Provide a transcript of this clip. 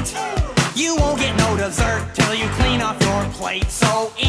You won't get no dessert till you clean off your plate. So